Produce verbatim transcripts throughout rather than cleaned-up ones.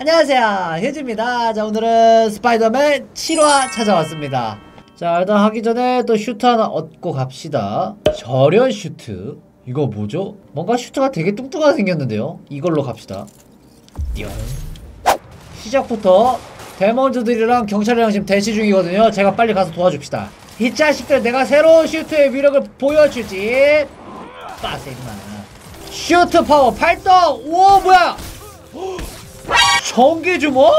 안녕하세요, 휴지입니다. 자, 오늘은 스파이더맨 칠 화 찾아왔습니다. 자, 일단 하기 전에 또 슈트 하나 얻고 갑시다. 절연 슈트. 이거 뭐죠? 뭔가 슈트가 되게 뚱뚱하게 생겼는데요. 이걸로 갑시다. 띠용. 시작부터 데몬즈들이랑 경찰이랑 지금 대치 중이거든요. 제가 빨리 가서 도와줍시다. 이 자식들, 내가 새로운 슈트의 위력을 보여주지. 빠세기만. 슈트 파워 발동! 우와, 뭐야! 전기 주먹?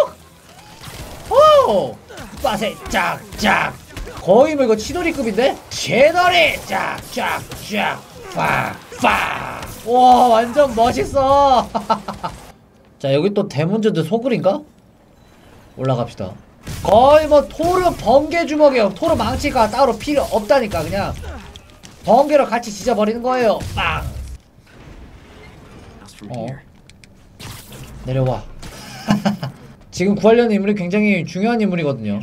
오! 빠세 짝짝. 거의 뭐 이거 치돌이급인데? 제돌이 짝짝짝 팍팍. 와, 완전 멋있어. 자, 여기 또 데몬즈들 소굴인가? 올라갑시다. 거의 뭐 토르 번개 주먹이에요. 토르 망치가 따로 필요 없다니까. 그냥 번개로 같이 찢어버리는 거예요. 빵. 어. 내려와. 지금 구하려는 인물이 굉장히 중요한 인물이거든요.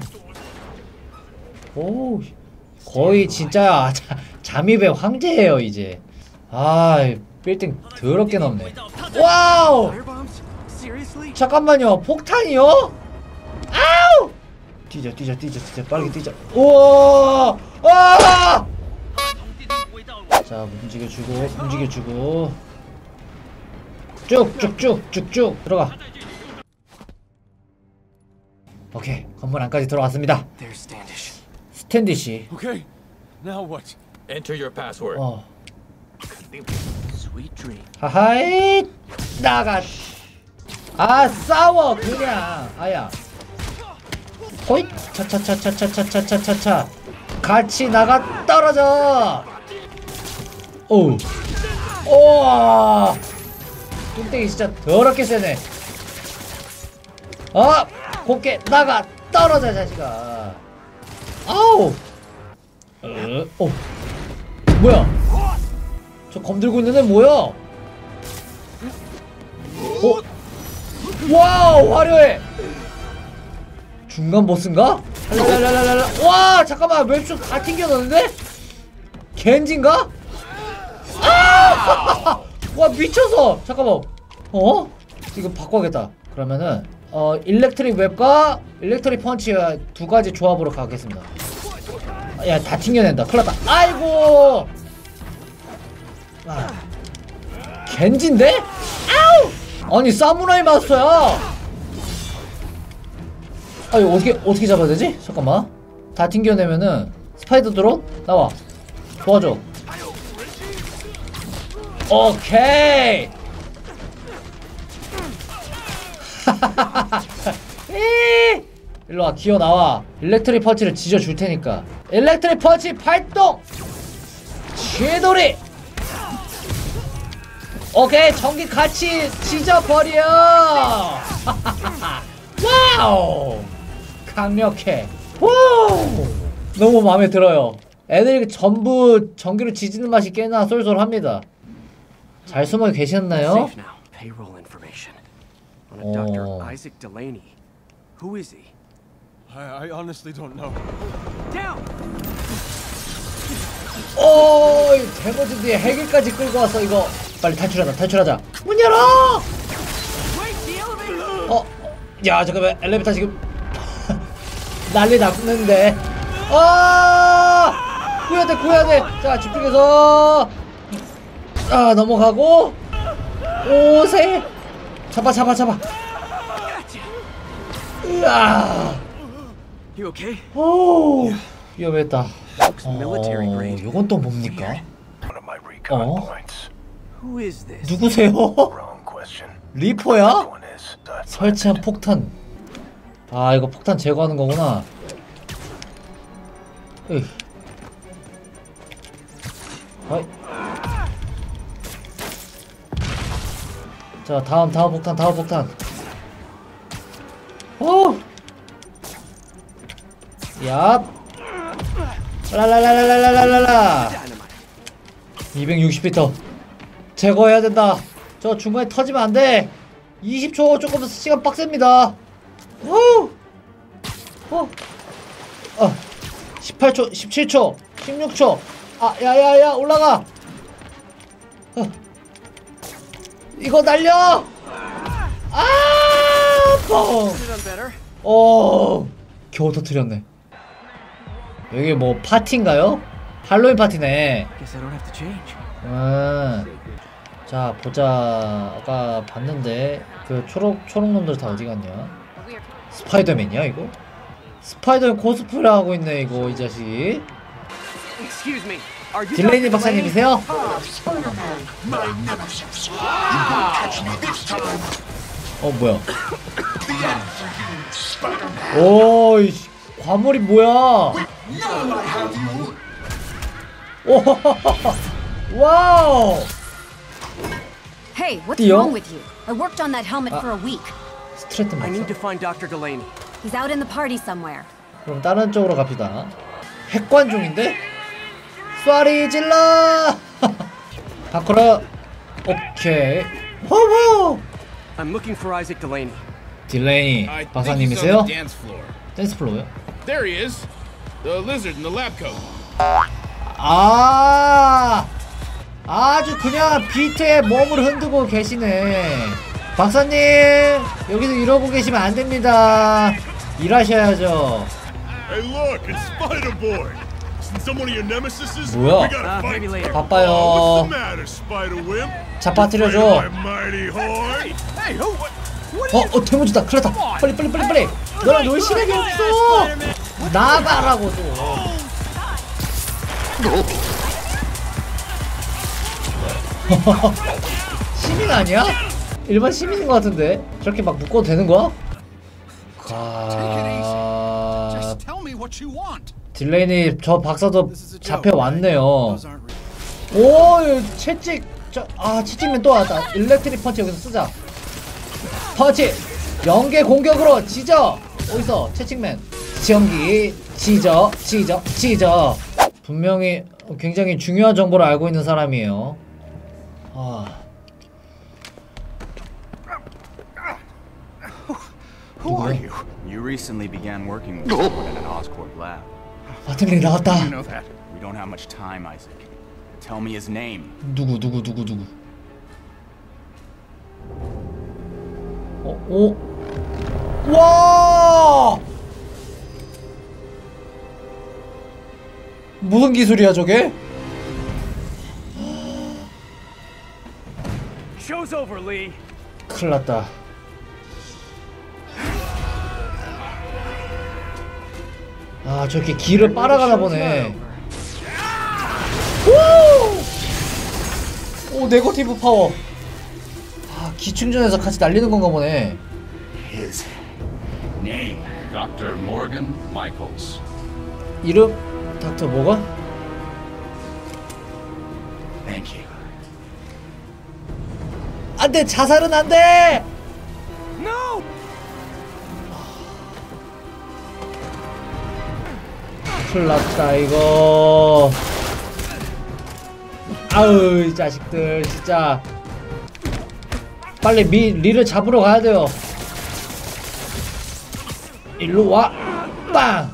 오, 거의 진짜 자, 잠입의 황제예요 이제. 아, 빌딩 더럽게 넓네. 와우! 잠깐만요, 폭탄이요? 아우! 뛰자 뛰자 뛰자 뛰자, 빠르게 뛰자. 우와! 아! 자, 움직여주고 움직여주고 쭉쭉쭉 쭉쭉 들어가. 오케이, 건물 안까지 들어왔습니다. 스탠디시. Okay. Now what? Enter your password. 어. Sweet dream. 하하이 나가. 아, 싸워 그냥. 아야. 호잇. 차차차차차차차차차. 같이 나가 떨어져. 오. 우와. 뚱땡이 진짜 더럽게 세네. 어, 곱게 나가 떨어져 자식아. 아우. 어, 어. 뭐야? 저 검들고 있는 애 뭐야? 어? 와우, 화려해. 중간 보스인가? 랄랄랄랄랄. 와, 잠깐만, 맵쇼 다 튕겨놨는데? 겐지인가? 아! 와, 미쳐서. 잠깐만. 어? 이거 바꿔야겠다. 그러면은 어, 일렉트릭 웹과 일렉트릭 펀치 두 가지 조합으로 가겠습니다. 야, 다 튕겨낸다. 큰일 났다. 아이고! 아. 겐지인데? 아우! 아니, 사무라이 마스터야! 아, 이거 어떻게, 어떻게 잡아야 되지? 잠깐만. 다 튕겨내면은, 스파이더 드론? 나와. 도와줘. 오케이! 일로와, 기어 나와. 일렉트릭 펀치를 지져 줄 테니까. 일렉트릭 펀치 발동! 쥐돌이! 오케이, 전기 같이 지져버려! 와우! 강력해. 우! 너무 마음에 들어요. 애들이 전부 전기로 지지는 맛이 꽤나 쏠쏠합니다. 잘 숨어 계셨나요? On a Doctor Isaac Delaney. Who is he? I, I honestly don't know. Down. 오, 데모즈 뒤에 헬기까지 끌고 와서 이거 빨리 탈출하자. 탈출하자. 문 열어. 어, 야, 잠깐만, 엘리베이터 지금 난리 났는데. 아, 구해야 돼, 구해야 돼. 자, 집중해서. 아, 넘어가고. 오세. 잡아 잡아 잡아. 으아. You okay? 오, 위험했다. 어, 요건 또 뭡니까? 어? Who is this? 누구세요? 리퍼야? 설치한 폭탄. 아, 이거 폭탄 제거하는 거구나. 으이. 어이. 자, 다음 다음 폭탄 다음 폭탄. 오! 얍! 라라라라라라라라. 이백육십 피터 제거해야 된다. 저 중간에 터지면 안 돼. 이십 초 조금 시간 빡셉니다. 오! 어! 어! 십팔 초, 십칠 초, 십육 초. 아, 야야야, 올라가. 어. 이거 날려! 아! 어! 어! 겨우 터뜨렸네. 여기 뭐 파티인가요? 할로윈 파티네. 음. 자 보자. 아까 봤는데 그 초록 초록 놈들 다 어디 갔냐? 스파이더맨이야 이거? 스파이더맨 코스프레 하고 있네 이거 이 자식이. 딜레이니 박사님이세요? 어 뭐야? 오이 과물이 뭐야? 오 와우. Hey, what's Tío. wrong with you? I worked on that helmet for a week. 스트레트 I need to 맞어? find Doctor Delaney. He's out in the party somewhere. 그럼 다른 쪽으로 갑시다. 핵관 중인데? 쏴리 질러! 바꾸라. 오케이. 호호! I'm looking for Isaac Delaney. 딜레이니 I think he's on 박사님이세요? the dance floor. 댄스 플로어요? There he is. The lizard in the lab coat. 아 아주 그냥 비트에 몸을 흔들고 계시네. 박사님 여기서 이러고 계시면 안 됩니다. 일하셔야죠. Hey, look, it's Spider-Boy. Since some of your nemesises, 뭐야? we gotta Uh, fight. maybe later. Oh, 바빠요. what's the matter, Spider-Wimp? 자빠뜨려줘. Afraid of my mighty horn? Hey, who? What? What 어, 어, 태무지다. 큰일 났다. 빨리, 빨리, 빨리, 빨리. 너랑 놀 시간이 없어. 나가라고 좀. 시민 아니야? 일반 시민인 것 같은데? 저렇게 막 묶어도 되는 거야? 아... Just tell me what you want. 딜레이니 저 박사도 잡혀왔네요. Those aren't real. 오, 채찍. 저, 아, 채찍맨 또 왔다. 일렉트릭 펀치 여기서 쓰자. 펀치. 연계 공격으로 지져. 어디서 채찍맨. 지연기. 지져. 지져. 지져. 분명히 굉장히 중요한 정보를 알고 있는 사람이에요. 아. Who are you? You recently began working with someone in an Oscorp lab. 마틴리 나왔다. You know that. We don't have much time, Isaac. Tell me his name. 누구 누구 누구 누구. 어, 오. 와! 무슨 기술이야 저게? Show's over, Lee. 큰일 났다. 아 저렇게 길을 빨아가나 보네. 오! 오 네거티브 파워. 아 기충전에서 같이 날리는 건가 보네. His name, Doctor Morgan Michaels. 이름? 닥터 모건? Thank you. 안돼 자살은 안돼. No! 큰일 났다 이거. 아우 이 자식들 진짜. 빨리 미, 리를 잡으러 가야 돼요. 일로 와. 빵.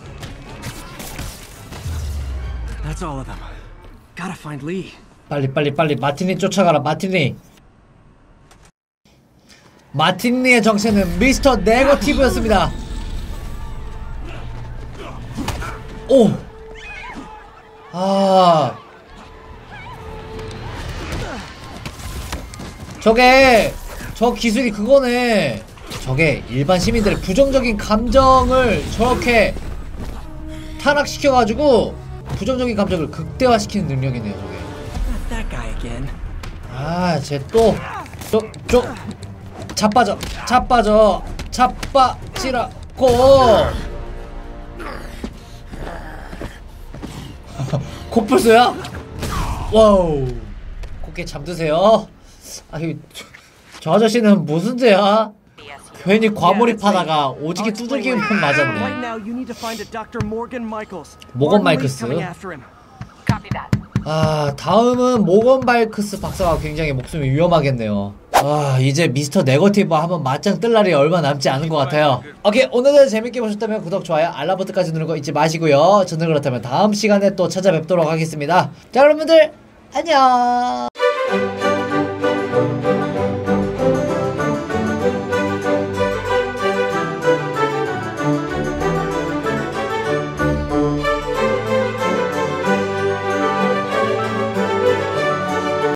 That's all of them. Gotta find Lee. 빨리 빨리 빨리 마티니 쫓아가라. 마티니. 마티니의 정체는 미스터 네거티브였습니다. 오. 아. 저게 저 기술이 그거네. 저게 일반 시민들의 부정적인 감정을 저렇게 타락시켜가지고 부정적인 감정을 극대화시키는 능력이네요 저게. Not that guy again. 아, 쟤 또, 또, 또, 자빠져, 자빠져, 자빠지라고. 코뿔소야? 와우. 곱게 잠드세요. 아니, 저 아저씨는 무슨 죄야? 괜히 과몰입하다가 오지게 두들기만 Right 맞았네. now, you need to find a Doctor Morgan Michaels. 모건 Martin Lee's 마이클스. coming after him. 아 다음은 모건 발크스 박사가 굉장히 목숨이 위험하겠네요. 아 이제 미스터 네거티브와 한번 맞짱 뜰 날이 얼마 남지 않은 것 같아요. 오케이 오늘은 재밌게 보셨다면 구독, 좋아요, 알람 버튼까지 누르는 거 잊지 마시고요. 저는 그렇다면 다음 시간에 또 찾아뵙도록 하겠습니다. 자 여러분들 안녕.